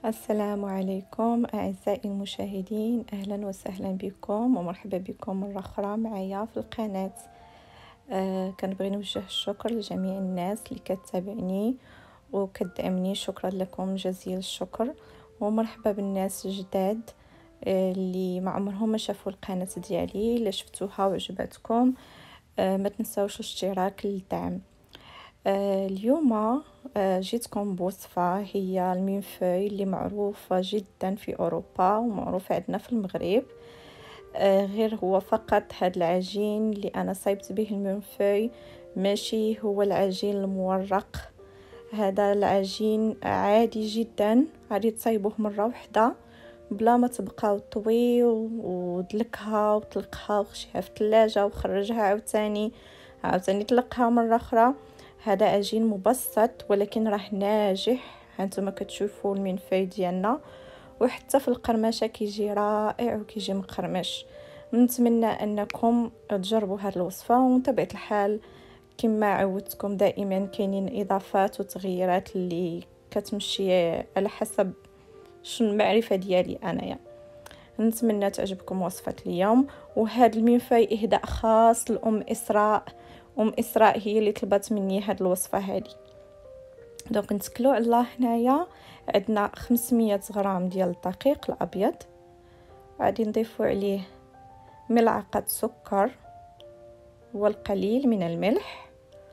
السلام عليكم أعزائي المشاهدين، أهلا وسهلا بكم ومرحبا بكم مرة أخرى معايا في القناة. كنبغي نوجه الشكر لجميع الناس اللي كتابعني وكتدعمني، شكرا لكم جزيل الشكر. ومرحبا بالناس الجداد اللي ما عمرهم ما شافوا القناة ديالي. الا شفتوها وعجبتكم ما تنساوش الاشتراك للدعم. اليوم جيتكم بوصفة، هي المينفوي اللي معروفة جدا في أوروبا ومعروفة عندنا في المغرب. غير هو فقط هذا العجين اللي أنا صايبت به المينفوي ماشي هو العجين المورق. هذا العجين عادي جدا، عادي تصايبوه مرة واحدة بلا ما تبقاو طوي ودلكها وطلقها وخشيها في الثلاجة وخرجها عاوتاني طلقها مرة أخرى. هذا عجين مبسط ولكن راه ناجح. هانتوما كتشوفوا المنفاي ديالنا، وحتى في القرمشه كيجي رائع وكيجي مقرمش. نتمنى انكم تجربوا هذه الوصفه، وطبيعه الحال كما عودتكم دائما كاينين اضافات وتغييرات اللي كتمشي على حسب شنو المعرفه ديالي انايا. نتمنى تعجبكم وصفه اليوم. وهذا المنفاي اهداء خاص لام اسراء. اسراء هي اللي طلبت مني هاد الوصفه هذه. دونك نتكلو على الله. هنايا عندنا 500 غرام ديال الدقيق الابيض، غادي نضيفو عليه ملعقه سكر والقليل من الملح،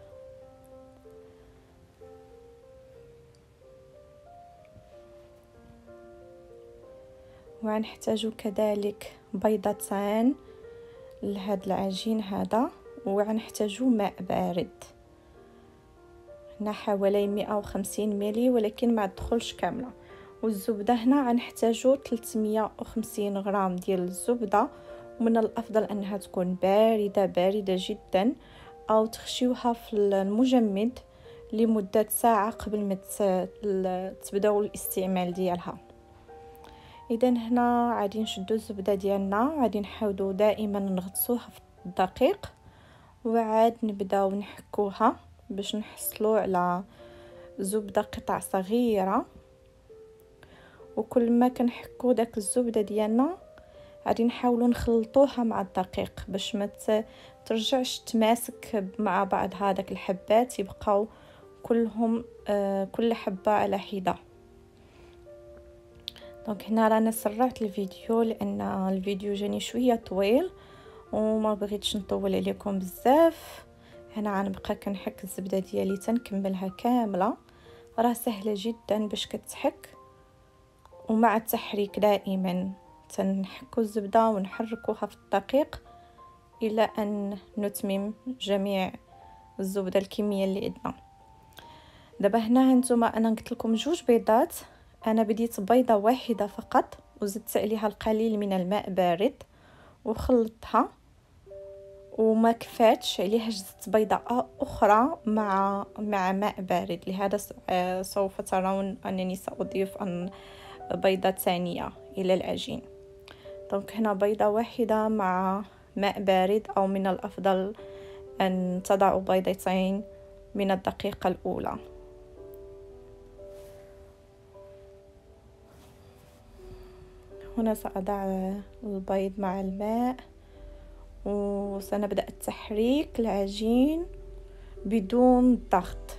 وغنحتاجو كذلك بيضتان لهذا العجين هذا، وغنحتاجو ماء بارد. هنا حوالي 150 ملي ولكن ما تدخلش كامله. والزبده هنا غنحتاجو 350 غرام ديال الزبده، ومن الافضل انها تكون بارده جدا، او تخشيوها في المجمد لمده ساعه قبل ما تبداو الاستعمال ديالها. اذا هنا غادي نشدو الزبده ديالنا، غادي نحاولوا دائما نغطسوها في الدقيق، وعاد نبداو نحكوها باش نحصلوا على زبده قطع صغيره. وكل ما كنحكو داك الزبده ديالنا غادي نحاولوا نخلطوها مع الدقيق باش ما ترجعش تماسك مع بعض. هذاك الحبات يبقاو كلهم كل حبه على حده. دونك هنا رانا سرعت الفيديو لان الفيديو جاني شويه طويل وما بغيتش نطول عليكم بزاف. هنا غنبقى كنحك الزبده ديالي تنكملها كامله. راه سهله جدا باش كتحك، ومع التحريك دائما تنحكو الزبده ونحركوها في الدقيق الى ان نتمم جميع الزبده الكميه اللي عندنا. دابا هنا هانتوما انا قلت لكم 2 بيضات، انا بديت بيضه واحده فقط وزدت عليها القليل من الماء بارد وخلطتها، وما كفاتش عليها زدت بيضه اخرى مع ماء بارد. لهذا سوف ترون انني ساضيف بيضه ثانيه الى العجين. دونك هنا بيضه واحده مع ماء بارد، او من الافضل ان تضعوا بيضتين من الدقيقه الاولى. هنا سأضع البيض مع الماء، وسنبدأ التحريك العجين بدون ضغط،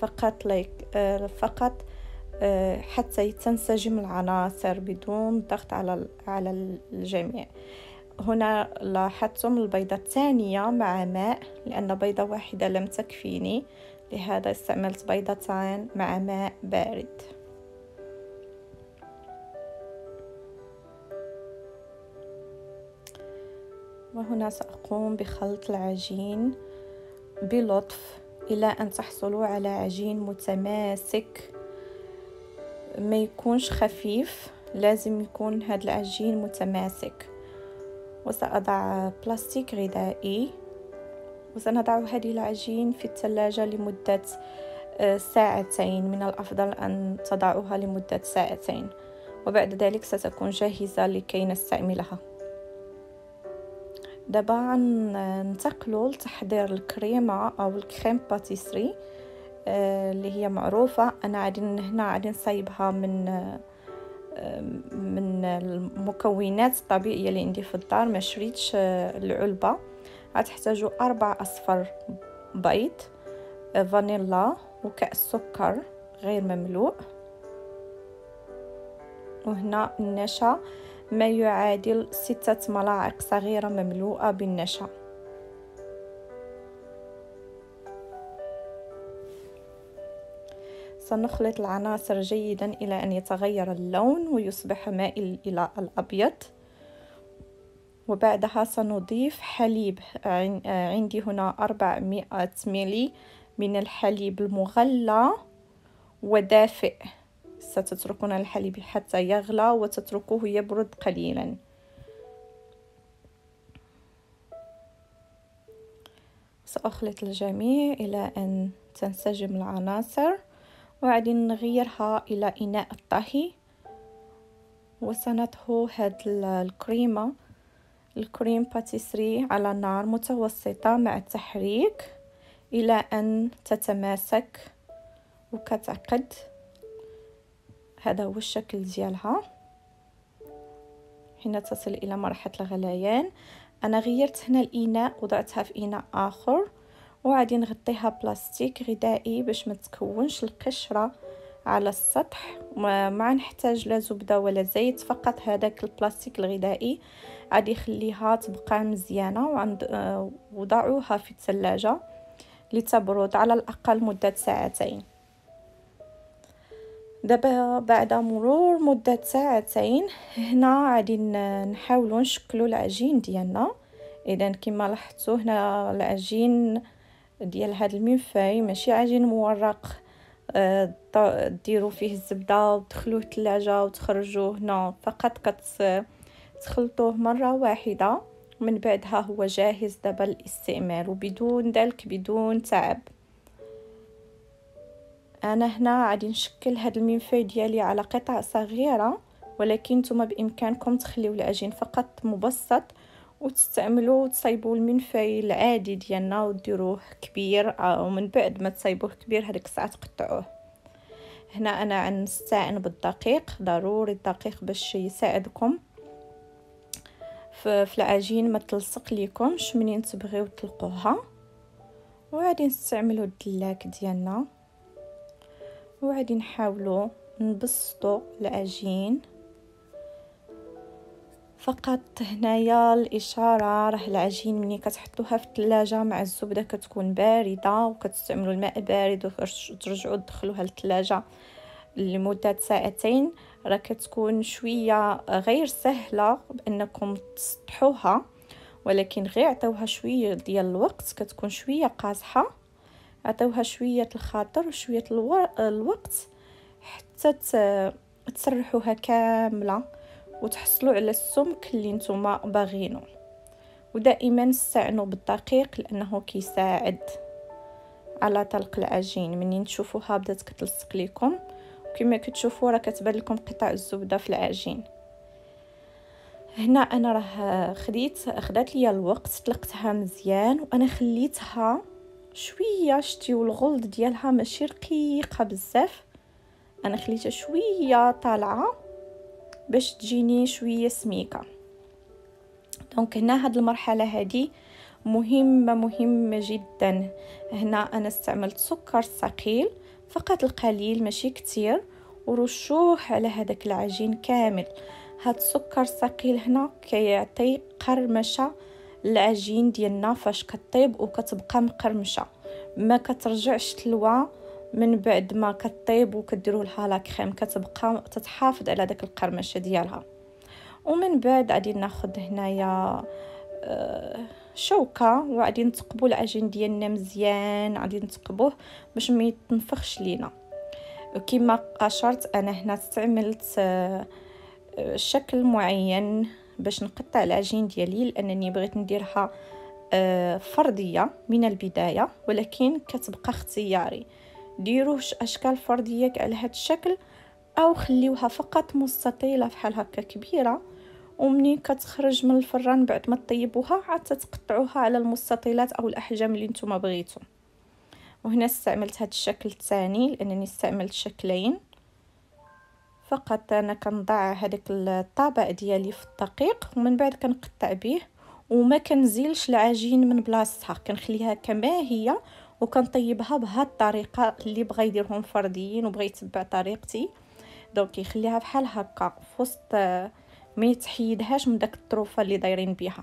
فقط حتى تنسجم العناصر بدون ضغط على الجميع. هنا لاحظتم البيضة الثانية مع ماء، لأن بيضة واحدة لم تكفيني، لهذا استعملت بيضتان مع ماء بارد. وهنا سأقوم بخلط العجين بلطف إلى أن تحصلوا على عجين متماسك، ما يكونش خفيف، لازم يكون هذا العجين متماسك. وسأضع بلاستيك غذائي، وسنضع هذه العجين في الثلاجة لمدة 2 ساعات. من الأفضل أن تضعوها لمدة 2 ساعات، وبعد ذلك ستكون جاهزة لكي نستعملها. دابا ننتقلوا لتحضير الكريمه او الكريم باتيسري اللي هي معروفه. انا غادي هنا غادي نصايبها من المكونات الطبيعيه اللي عندي في الدار. ما شريتش العلبه. غتحتاجوا 4 اصفر بيض، فانيلا، وكأس سكر غير مملوء، وهنا النشا ما يعادل 6 ملاعق صغيرة مملوءة بالنشا. سنخلط العناصر جيدا إلى أن يتغير اللون ويصبح مائل إلى الأبيض، وبعدها سنضيف حليب. عندي هنا 400 ملي من الحليب المغلى ودافئ. ستتركون الحليب حتى يغلى وتتركوه يبرد قليلا. سأخلط الجميع إلى أن تنسجم العناصر، وغادي نغيرها إلى إناء الطهي، وسنطهو هاد الكريم باتيسري على نار متوسطة مع التحريك إلى أن تتماسك وكتعقد. هذا هو الشكل ديالها حين تصل إلى مرحلة الغليان. أنا غيرت هنا الإناء وضعتها في إناء آخر، وغادي نغطيها بلاستيك غذائي باش ما تكونش القشرة على السطح. ما نحتاج لا زبدة ولا زيت، فقط هذاك البلاستيك الغذائي غادي يخليها تبقى مزيانة. وضعوها في الثلاجة لتبرد على الأقل مدة 2 ساعات. دابا بعد مرور مدة 2 ساعات هنا غادي نحاولوا نشكلوا العجين ديالنا. اذا كما لاحظتوا هنا العجين ديال هذا المنفاي ماشي عجين مورق ديروا فيه الزبده وتدخلوه الثلاجه وتخرجوه. هنا فقط كتخلطوه مره واحده، من بعدها هو جاهز دابا للاستعمال وبدون ذلك بدون تعب. انا هنا غادي نشكل هذا المنفاي ديالي على قطع صغيره، ولكن نتوما بامكانكم تخليو العجين فقط مبسط وتستعملوا تصايبوا المنفاي العادي ديالنا وديروه كبير، ومن بعد ما تصايبوه كبير هذيك الساعه تقطعوه. هنا انا نستعين بالدقيق، ضروري الدقيق باش يساعدكم في العجين ما تلصق ليكمش منين تبغيو تطلقوها. وغادي نستعملوا الدلاك ديالنا وغادي نحاولوا نبسطوا العجين. فقط هنايا الاشاره راه العجين ملي كتحطوها في الثلاجه مع الزبده كتكون بارده، وكتستعملوا الماء بارد وترجعوا تدخلوها للثلاجه لمده 2 ساعات، راه كتكون شويه غير سهله بانكم تسطحوها، ولكن غير عطيوها شويه ديال الوقت كتكون شويه قاصحه. عطيوها شويه الخاطر وشويه الوقت حتى تسرحوها كامله وتحصلوا على السمك اللي نتوما باغينه. ودائما استعنوا بالدقيق لانه كيساعد على طلق العجين. منين تشوفوها بدات كتلصق لكم وكما كتشوفوا راه كتبان لكم قطع الزبده في العجين. هنا انا راه خدات ليا الوقت، طلقتها مزيان وانا خليتها شويه. شتيو الغلظ ديالها ماشي رقيقه بزاف، انا خليتها شويه طالعه باش تجيني شويه سميكه. دونك هنا هاد المرحله هادي مهمه جدا. هنا انا استعملت سكر ثقيل فقط القليل ماشي كتير، ورشوه على هذاك العجين كامل. هاد السكر الثقيل هنا كيعطي قرمشه العجين ديالنا فاش كطيب وكتبقى مقرمشه، ما كترجعش تلوى من بعد ما كطيب وكديروا لها لا كريم، كتبقى تتحافظ على داك القرمشه ديالها. ومن بعد غادي ناخذ هنايا شوكه وغادي نثقبوا العجين ديالنا مزيان، غادي نثقبوه باش ما يتنفخش لينا. كما اشرت انا هنا استعملت شكل معين باش نقطع العجين ديالي لانني بغيت نديرها فرديه من البدايه، ولكن كتبقى اختياري. ديروا اشكال فرديه على هذا الشكل او خليوها فقط مستطيله بحال هكا كبيره، ومنين كتخرج من الفران بعد ما طيبوها عاد تقطعوها على المستطيلات او الاحجام اللي نتوما بغيتو. وهنا استعملت هذا الشكل الثاني لانني استعملت شكلين فقط انا كنضع هذاك الطبق ديالي في الدقيق ومن بعد كنقطع به وما كنزيلش العجين من بلاصتها، كنخليها كما هي وكنطيبها بهذه الطريقه. اللي بغى يديرهم فرديين وبغى يتبع طريقتي دونك يخليها بحال هكا في وسط، ما يتحيدهاش من داك الطروفه اللي دايرين بها.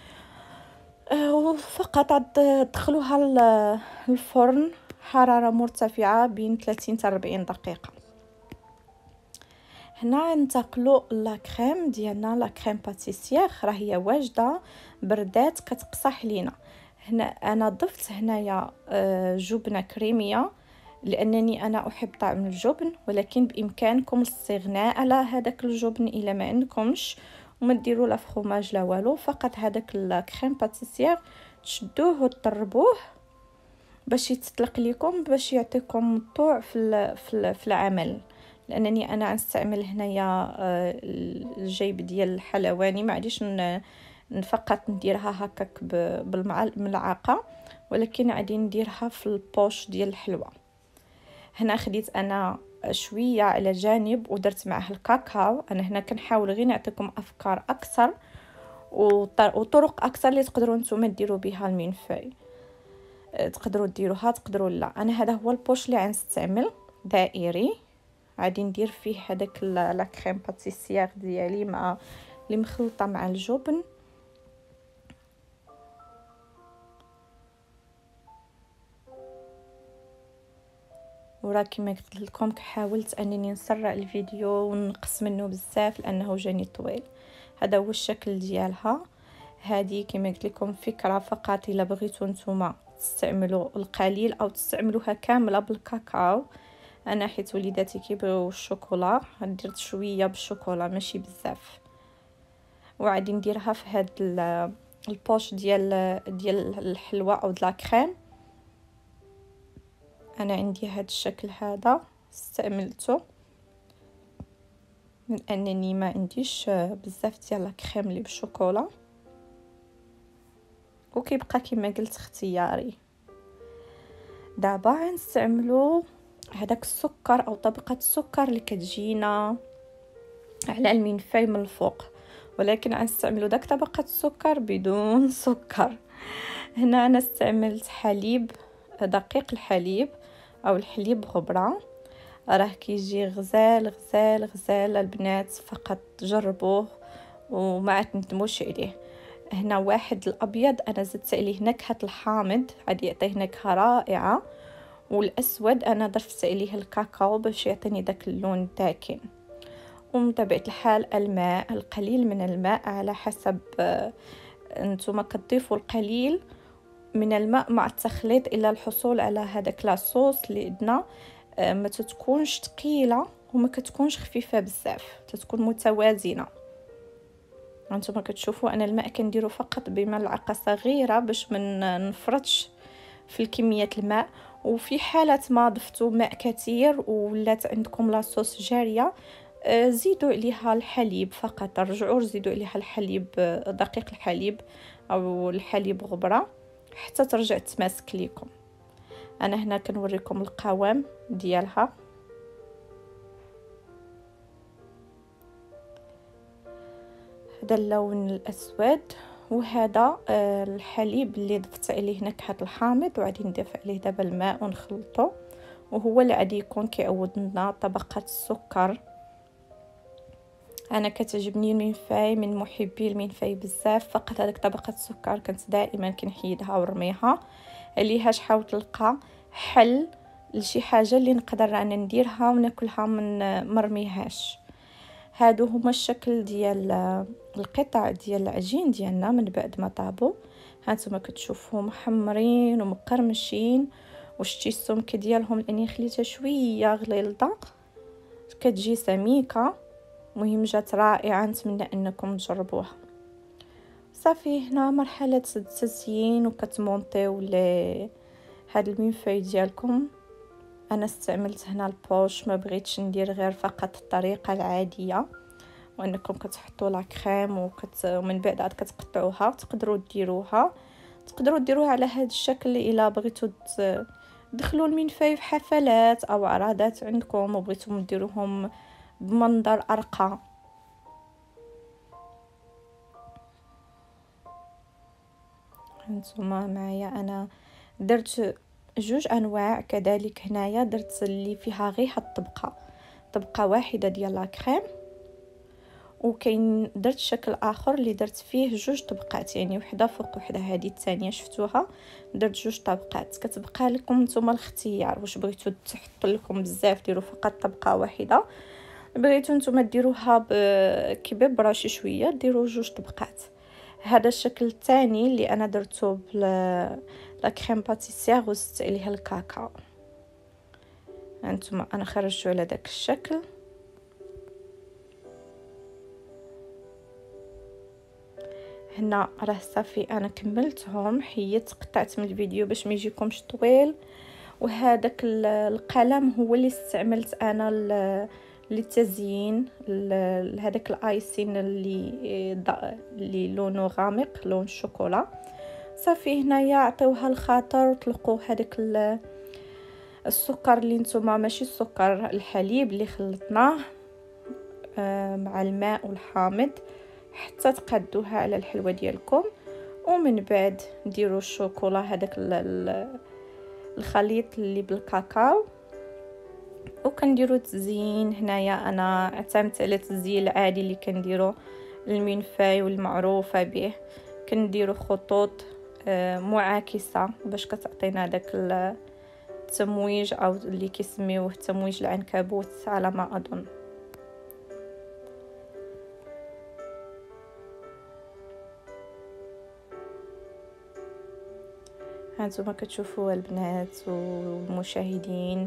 وفقط عاد تدخلوها الفرن حراره مرتفعه بين 30 حتى 40 دقيقه. هنا ننتقلوا لا كريم ديالنا، لا كريم باتيسير راه هي واجده بردات كتقصح لينا. هنا انا ضفت هنايا جبنه كريميه لانني انا احب طعم الجبن، ولكن بامكانكم الاستغناء على هذاك الجبن الا ما عندكمش، وما ديروا لا فروماج لا والو، فقط هذاك الكريم باتيسير تشدوه وتطربوه باش يتطلق لكم، باش يعطيكم الطوع في العمل. لانني انا نستعمل هنايا الجيب ديال الحلواني، ما عاديش فقط نديرها هكاك بالملعقه، ولكن غادي نديرها في البوش ديال الحلوى. هنا خديت انا شويه على جانب ودرت معه الكاكاو. انا هنا كنحاول غير نعطيكم افكار اكثر وطرق اكثر اللي تقدروا نتوما ديروا بها المنفاي، تقدروا ديروها تقدروا لا. انا هذا هو البوش اللي غنستعمل، دائري. غادي ندير فيه هذاك لا كريم باتيسير ديالي مع اللي مخلطه مع الجبن. وراه كما قلت لكم حاولت انني نسرع الفيديو ونقص منه بزاف لانه جاني طويل. هذا هو الشكل ديالها. هذه كما قلت لكم فكره فقط الا بغيتوا نتوما تستعملوا القليل او تستعملوها كامله بالكاكاو. انا حيت وليداتي كيبغيو الشوكولا درت شويه بالشوكولا ماشي بزاف، وغادي نديرها في هاد البوش ديال الحلوى او د لا كريم. انا عندي هاد الشكل هذا استعملته من انني ما عنديش بزاف ديال لا كريم اللي بالشوكولا، وكيبقى كما قلت اختياري. دابا غنستعملوا هذاك السكر او طبقه السكر اللي كتجينا على المنفاي من الفوق، ولكن غنستعملوا داك طبقه السكر بدون سكر. هنا انا استعملت حليب، دقيق الحليب او الحليب غبره، راه كيجي غزال غزال غزال البنات، فقط جربوه وما تندموش عليه. هنا واحد الابيض انا زدت عليه نكهه الحامض غادي يعطيه نكهه رائعه، والاسود انا ضفت عليه الكاكاو باش يعطيني داك اللون الداكن. ومن طبيعه الحال الماء، القليل من الماء على حسب انتم كتضيفوا القليل من الماء مع التخليط الى الحصول على هذاك لاصوص اللي عندنا ما تتكونش ثقيله وما كتكونش خفيفه بزاف، تتكون متوازنه. انتم كتشوفوا انا الماء كنديرو فقط بملعقه صغيره باش ما نفرطش في الكميه الماء. وفي حاله ما ضفتوا ماء كثير ولات عندكم لاصوص جاريه زيدوا عليها الحليب فقط، رجعوا زيدوا عليها الحليب، دقيق الحليب او الحليب غبره حتى ترجع تماسك ليكم. انا هنا كنوريكم القوام ديالها. هذا اللون الاسود، وهذا الحليب اللي ضفت عليه نكهه الحامض، وغادي نضيف عليه دابا الماء ونخلطه، وهو اللي غادي يكون كيعوض لنا طبقه السكر. انا كتعجبني المنفاي، من محبي المنفاي بزاف، فقط هذيك طبقه السكر كنت دائما كنحيدها ونرميها. عليها حاول تلقى حل لشي حاجه اللي نقدر انا نديرها وناكلها من مرميهاش. هادو هما الشكل ديال القطع ديال العجين ديالنا من بعد ما طابوا. هانتوما كتشوفوهم محمرين ومقرمشين، وشتي السمك ديالهم لاني خليتها شويه غليظه كتجي سميكه. مهم جات رائعه، نتمنى انكم تجربوها. صافي هنا مرحله التزيين وكتمونطيو هاد المنفاي ديالكم. انا استعملت هنا البوش، ما بغيتش ندير غير فقط الطريقه العاديه وانكم كتحطوا لا كريم ومن بعد عاد كتقطعوها. تقدروا ديروها على هذا الشكل الا بغيتوا تدخلوا المنفاي في حفلات او عرادات عندكم وبغيتوا ديروهم بمنظر ارقى. هانتوما معايا انا درت جوج انواع كذلك. هنايا درت اللي فيها غير هاد طبقه واحده ديال لا كريم، وكاين درت شكل اخر اللي درت فيه جوج طبقات، يعني وحده فوق وحده. هذه الثانيه شفتوها درت جوج طبقات. كتبقى لكم نتوما الاختيار، واش بغيتو تحطوا لكم بزاف ديروا فقط طبقه واحده، بغيتو نتوما ديروها كبيبره شي شويه ديروا جوج طبقات. هذا الشكل الثاني اللي انا درته لا كريم باتيسير وزدت عليها الكاكاو. هانتوما انا خرجته على داك الشكل. هنا راه صافي انا كملتهم، حيت قطعت من الفيديو باش ما يجيكمش طويل. وهذاك القلم هو اللي استعملت انا للتزيين هذاك الايسين اللي لونه غامق لون الشوكولا. صافي هنايا عطيوها الخاطر وطلقوا هذاك السكر اللي نتوما ماشي السكر، الحليب اللي خلطناه مع الماء والحامض حتى تقادوها على الحلوه ديالكم. ومن بعد نديروا الشوكولا هذاك الخليط اللي بالكاكاو، وكنديروا تزيين. هنايا انا اعتمدت على التزيين العادي اللي كنديروا المنفاي والمعروفه به. كنديروا خطوط معاكسه باش كتعطينا داك التمويج، او اللي كيسميوه تمويج العنكبوت على ما اظن. هانتوما كتشوفوا البنات والمشاهدين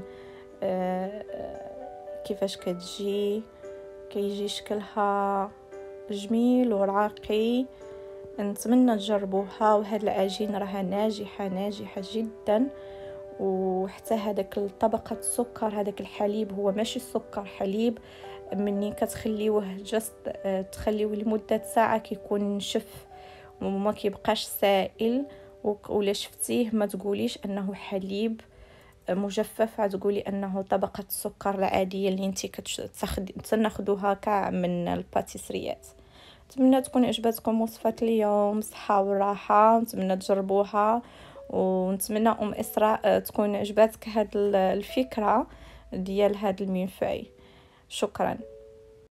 كيفاش كيجي شكلها جميل وراقي. نتمنى تجربوها، وهاد العجين راها ناجحه جدا. وحتى هذاك الطبقه السكر، هذاك الحليب هو ماشي السكر، حليب. مني كتخليوه تخليوه لمده ساعه كيكون نشف وما كيبقاش سائل. ولا شفتيه ما تقوليش انه حليب مجفف، تقولي انه طبقه السكر العاديه اللي انت كتاخذوها كاع من الباتيسريات. نتمنى تكون عجبتكم وصفه اليوم. صحه وراحه، نتمنى تجربوها. ونتمنى اسراء تكون عجبتك هاد الفكره ديال هاد المنفاي. شكرا.